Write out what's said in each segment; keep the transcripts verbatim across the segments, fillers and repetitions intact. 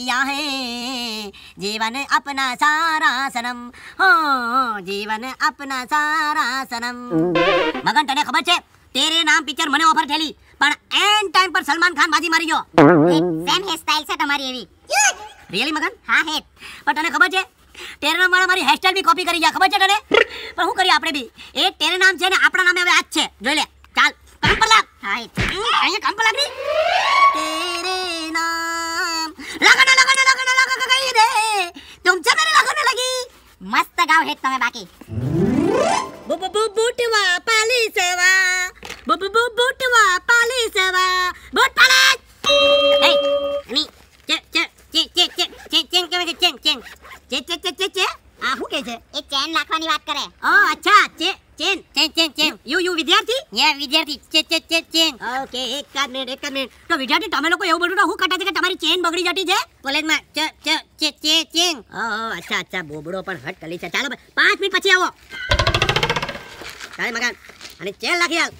किया है जीवन अपना सारा सनम हो जीवन अपना सारा सनम। मगन तने खबर छे तेरे नाम पिक्चर મને ઓફર થેલી પણ એન ટાઈમ પર સલમાન ખાન બાજી મારી ગયો। સેમ હેર સ્ટાઈલ છે તમારી એવી। રિયલી મગન? હા હે। પણ તને ખબર છે તેરે નામ વાળા મારી હેરસ્ટાઈલ બી કોપી કરી ગયા ખબર છે તને? પણ શું કરીએ આપણે બી એ તેરે નામ છે ને આપણા નામે હવે આજ છે જોઈ લે ચાલ કામ પર લાગ। હા અહીંયા કામ પર લાગ ની तेरे नाम लगन लगन लगन लग गई रे तुमसे मेरे लगन लगी। મસ્ત ગાવ હેત તમે બાકી। બુ બુ બૂટવા પાલી સેવા બુ બુ બૂટવા પાલી સેવા બૂટ પાલે એ ની ચે ચે ચે ચે ચે ચે ચેન કે ચેન ચેન ચે ચે ચે ચે ચે આ શું કહે છે? એ ચેન નાખવાની વાત કરે। ઓ અચ્છા ચે ચેન ચેન ચેન ચેન યુ યુ વિદ્યાર્થી યે વિદ્યાર્થી ચે ચે ચે ચેન। ઓકે એક જ મિનિટ એક જ મિનિટ તો વિદ્યાર્થી તમે લોકો એવું બધું હું કટા છે કે તમારી ચેન બગડી જતી છે કોલેજમાં ચ ચ ચે ચે ચેન। ઓ અચ્છા અચ્છા બોબડો પણ હટ કરી છે ચાલો પાંચ મિનિટ પછી આવો ચાલે મગન અને ચેન લાખી આલ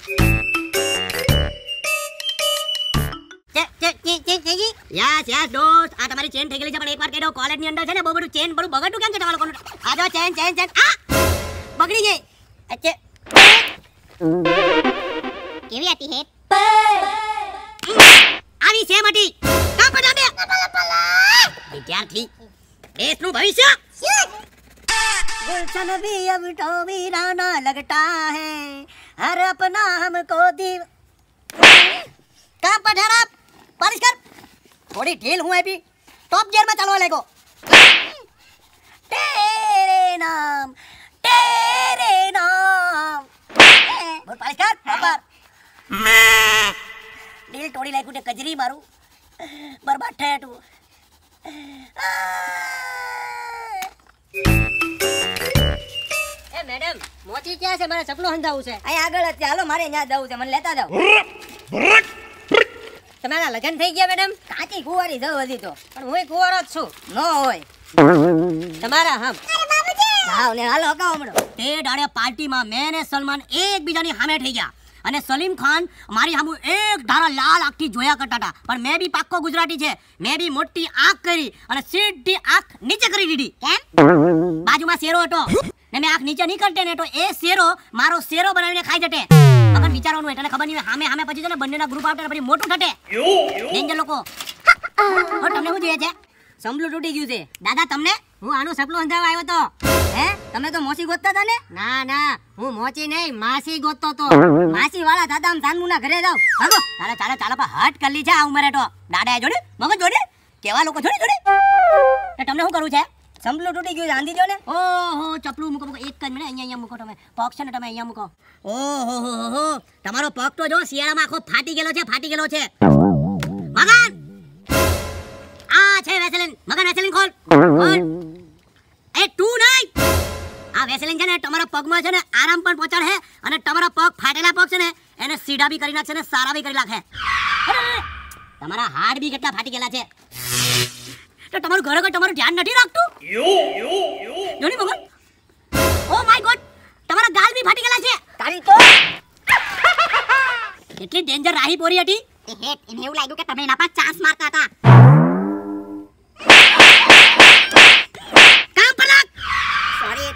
ચે ચે ચે ચે ચે યસ યસ દોસ્ત આ તમારી ચેન થઈ ગઈ છે પણ એકવાર કહી દો કોલેજ ની અંદર છે ને બહુ બધું ચેન બધું બગડતું કેમ છે તમારા લોકોનું? આ જો ચેન ચેન ચેન આ બગડી ગઈ અચ્છે કેવી હતી હેત? આવી છે મટી કામ પર જાને વિદ્યાર્થી દેશનું ભવિષ્ય गुलशन भी अब तो वीराना लगता है हर अपना हमको दीव काम पर ध्यान आप बारिश कर थोड़ी ढील हुआ है भी टॉप गियर में चलवा लेगो तेरे नाम तेरे नाम बोल बारिश कर बराबर ढील तोड़ी लायक उठे कजरी मारू बर्बाद ठहर तू મેડમ મોતી ક્યાં છે? મારે ચપલો હંધાવું છે અહીં આગળ જ ચાલો મારે ત્યાં જવું છે મને લેતા જાવ। તમારા લગન થઈ ગયા મેડમ? કાચી કુંવારી જવ હજી તો પણ હું કુંવારો જ છું નો હોય તમારા હમ હાવ ને હાલો હકાવ હમણો તે દાડે પાર્ટીમાં મેં ને સલમાન એકબીજાની સામે થઈ ગયા અને સલીમ ખાન મારી સામુ એક ધારા લાલ આંખથી જોયા કરતા હતા પણ મેં બી પાક્કો ગુજરાતી છે મેં બી મોટી આંખ કરી અને સીધી આંખ નીચે કરી દીધી। કેમ? બાજુમાં શેરો હતો ને મેં આંખ નીચે નહીં કરતે ને તો એ શેરો મારો શેરો બનાવીને ખાઈ જતે। મગન વિચારવાનું એટલે ખબર નહીં સામે સામે પછી છે ને બંનેના ગ્રુપ આવતા પછી મોટું થતે ડેન્જર લોકો। હો તમને શું જોઈએ છે? સંભલું તૂટી ગયું છે દાદા તમને? હું આનું સપલું અંધાવા આવ્યો તો હે તમે તો મોસી ગોતતા હતા ને? ના ના હું મોચી નહીં માસી ગોતતો તો માસી વાળા દાદા આમ સાનમુ ના ઘરે જાવ હાલો ચાલો ચાલો ચાલો પણ હટ કરી છે આ ઉંમરે તો દાદાએ જોડે મગન જોડે કેવા લોકો જોડે જોડે તમને શું કરવું છે? સંભલું તૂટી ગયું આંધી દો ને ઓહો ચપલું મૂકો મૂકો એક જ મિનિટ અહીંયા અહીંયા મૂકો તમે પગ છે ને તમે અહીંયા મૂકો ઓહો હો હો તમારો પગ તો જો શિયાળામાં આખો ફાટી ગયેલો છે ફાટી ગયેલો છે મગન આ છે વેસલિન મગન વેસલિન ખોલ ખોલ એ તું નહીં આ વેસલિન છે ને તમારા પગમાં છે ને આરામ પણ પહોંચાડે અને તમારા પગ ફાટેલા પગ છે ને એને સીધા બી કરી નાખશે ને સારા બી કરી નાખે તમારા હાડ બી કેટલા ફાટી ગયેલા છે તો તમારું ઘરે કોઈ તમારું ધ્યાન નથી રાખતું જોની મગન ઓ માય ગોડ તમારા ગાલ બી ફાટી ગયેલા છે તારી તો કેટલી ડેન્જર રાહી પોરી હતી એ હેત એને એવું લાગ્યું કે તમે એના પર ચાન્સ મારતા હતા। કામ પર લાગ સોરી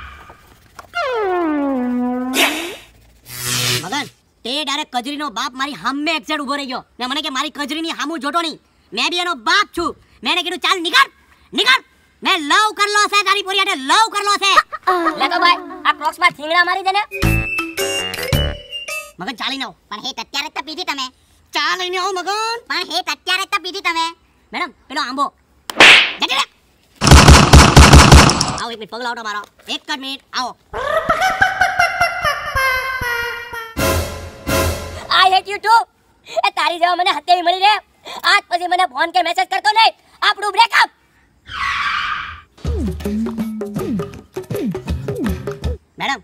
મગન તે ડાયરેક્ટ કજરીનો બાપ મારી સામે એક્ઝેટ ઉભો રહી ગયો ને મને કે મારી કજરીની સામું જોટો નહીં મેં બી એનો બાપ છું મેને કીધું ચાલ નીકળ નીકળ મેં લવ કરલો છે તારી પોરી આટે લવ કરલો છે લે તો ભાઈ આ ક્રોક્સ માં થીંગડા મારી દે ને મગન ચાલી નાવ પણ હેત અત્યારે તો પીધી તમે ચાલીને આવ મગન પણ હેત અત્યારે તો પીધી તમે મેડમ પેલો આંબો જજે રે આવો એક મિનિટ પગ લાવતો મારો એક જ મિનિટ આવો આઈ હેટ યુ ટુ એ તારી જેવા મને હત્યાવી મળી રે આજ પછી મને ફોન કે મેસેજ કરતો નહીં આપણું બ્રેકઅપ મેડમ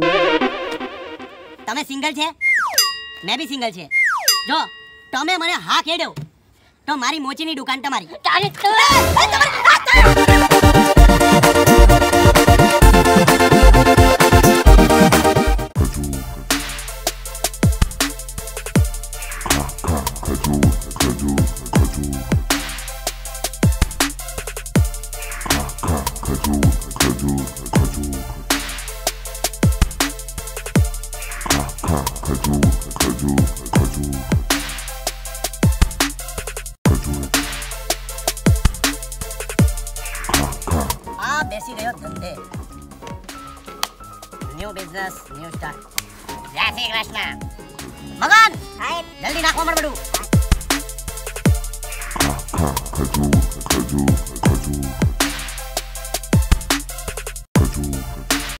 તમે સિંગલ છે મેં બી સિંગલ છે જો તમે મને હા ખેડ્યો તો મારી મોચીની દુકાન તમારી તારી आप बेसी गयो धंधे न्यू बिजनेस न्यू स्टार्ट जय श्री कृष्ण मगन जल्दी नाखवा मत बड़ू